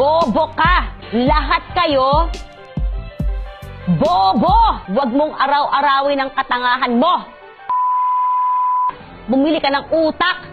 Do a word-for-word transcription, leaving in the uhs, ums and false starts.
Bobo ka! Lahat kayo, bobo! Huwag mong araw-arawin ang katangahan mo! Bumili ka ng utak!